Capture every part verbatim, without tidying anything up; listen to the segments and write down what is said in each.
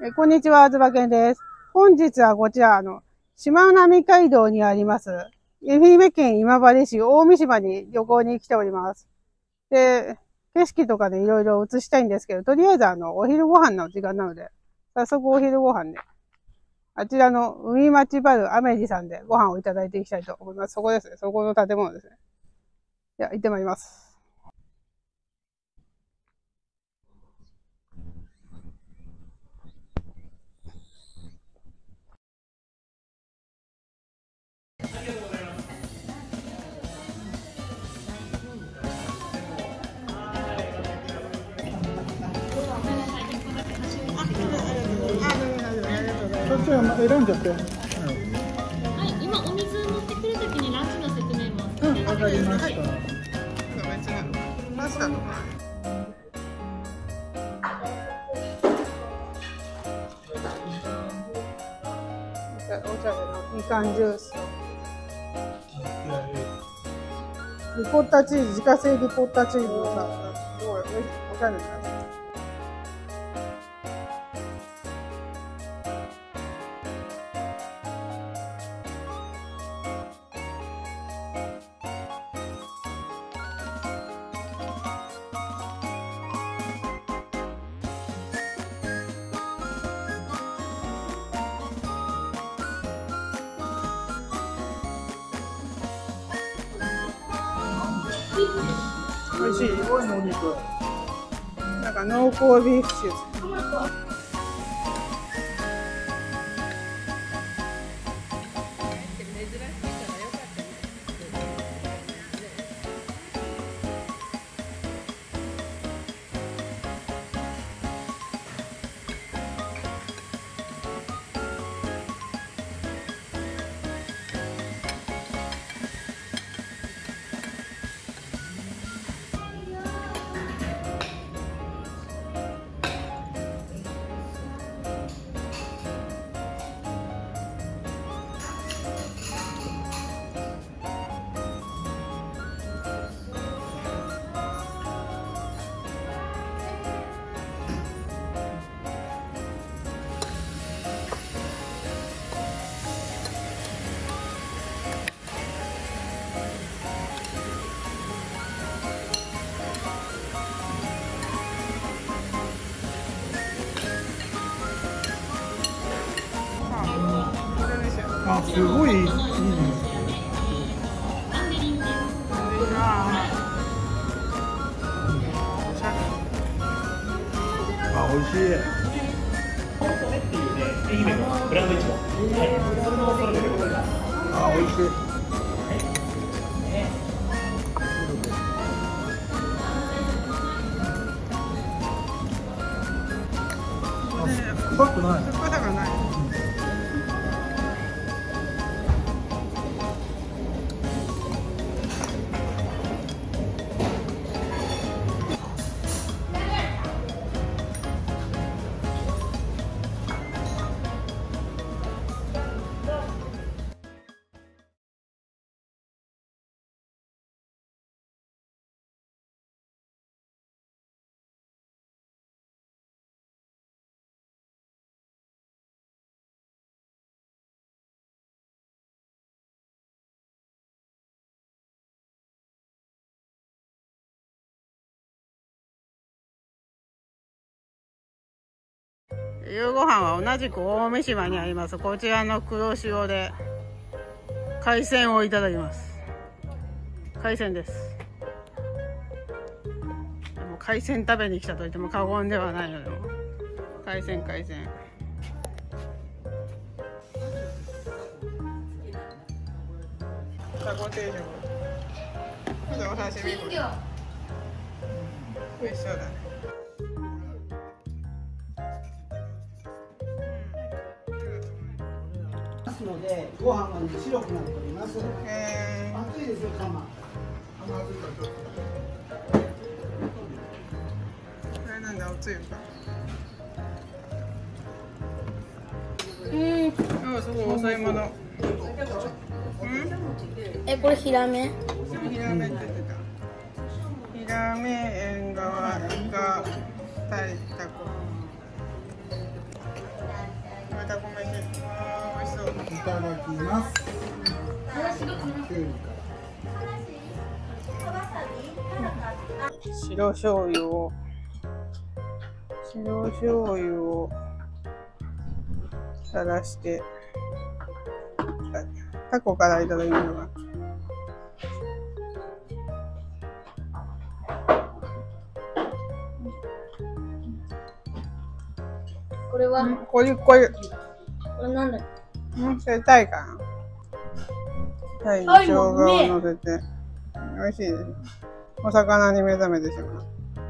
えこんにちは、あずばけんです。本日はこちら、あの、しまなみ海道にあります、愛媛県今治市大三島に旅行に来ております。で、景色とかでいろいろ映したいんですけど、とりあえずあの、お昼ご飯の時間なので、早速お昼ご飯で、あちらの海町バルアメジさんでご飯をいただいていきたいと思います。そこですね。そこの建物ですね。では、行ってまいります。 そっちは選んじゃって。はい、 今お水持ってくるときにランチの説明も。 うん、わかりました。 パスタの。お茶のみかんジュース。リコッタチーズ、自家製リコッタチーズのさ、すごいおしゃれなやつ。美味しい。 すごいのお肉。 なんか濃厚ビーフシチュー。 あ、すごいいいね。あ、美味しい。っていうね、愛媛のブランドいちご。はい、それのそれでございます。あ、美味しい。酸っぱくない。 酸っぱさがない。夕ご飯は同じく大三島にありますこちらの黒潮で海鮮をいただきます。海鮮です。でも海鮮食べに来たと言っても過言ではないので、海鮮海鮮。タコ定食。これお刺身これ。美味しそうだね。 のでご飯が白くなっております。 えー、 熱いですよ、釜。 これなんだ、おつゆか。うん、あ、すごいお吸い物。うん？ え、これヒラメ？ ヒラメって言ってた。ヒラメ、縁側、イカ、タイ、タコ。 ただきます。 白醤油を白醤油を垂らしてタコからいただきます。 これはこれこれこれなんだっうんそれタイかな。タイに生姜を乗せて美味しいです。お魚に目覚めてしまう。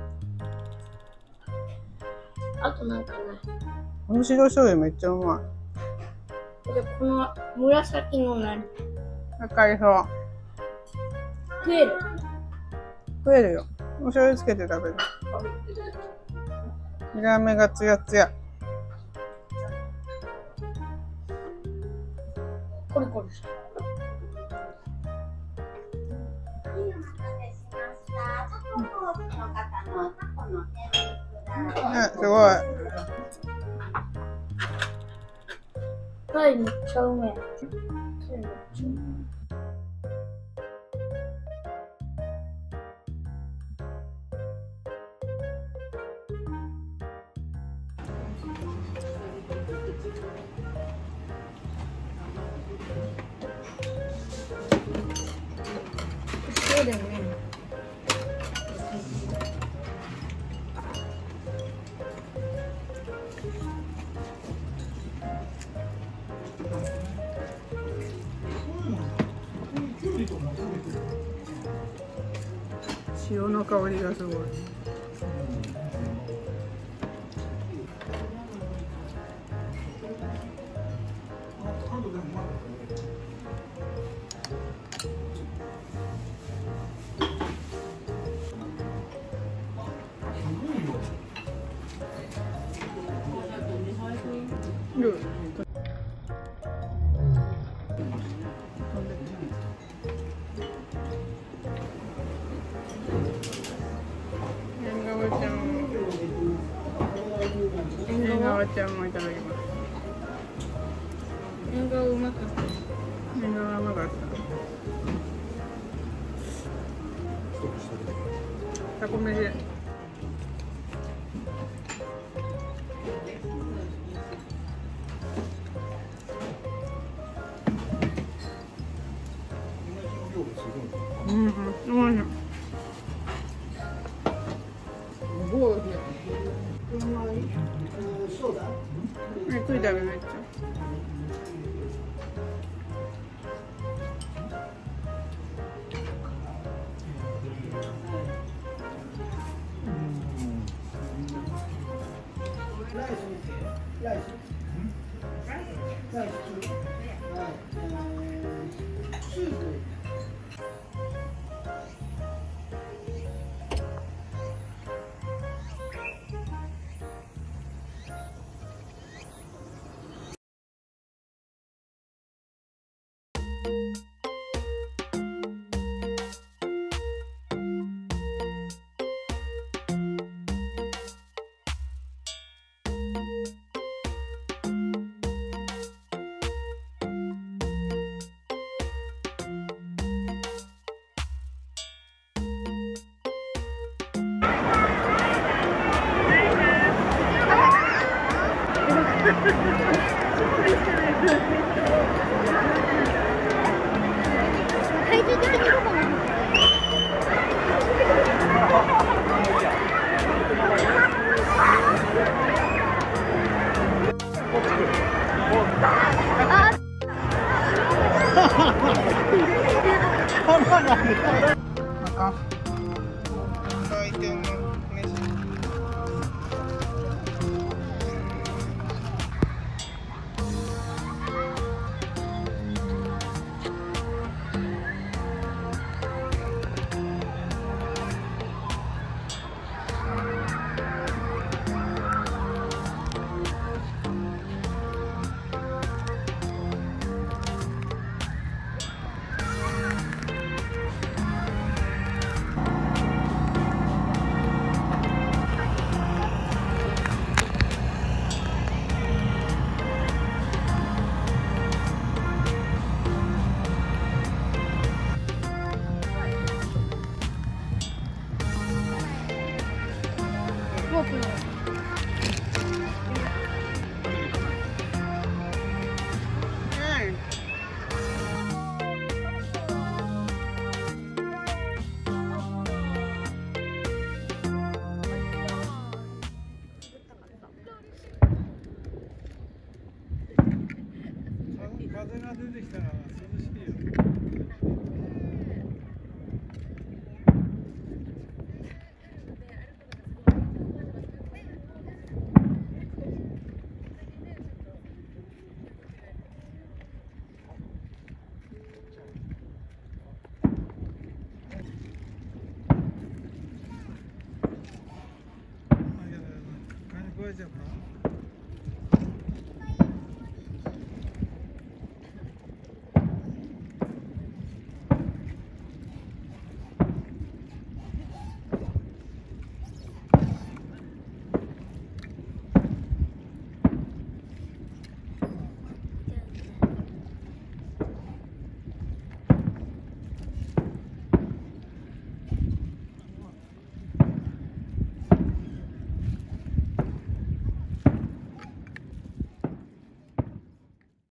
あとなんかない。 この白醤油めっちゃうまい。 これこの紫の何わかりそう。 食える。 食えるよ。お醤油つけて食べる。見た目がツヤツヤ。 コリコリして。 あ、すごい。 タイめっちゃうめえ。タイめっちゃうめえ。そうだよね。 塩の香りがすごい。うん縁側ちゃんもいただきます。 縁側うまかった。 縁側うまかった。タコ飯。うんうん、おいしい。すごいおいしい。ゆっくり食べめっちゃ。 ライスライスはいえースープ体重的にどこなの？ 回転の飯。 ゴープロ。 風が出てきたら涼しいよ。感じ壊れちゃった。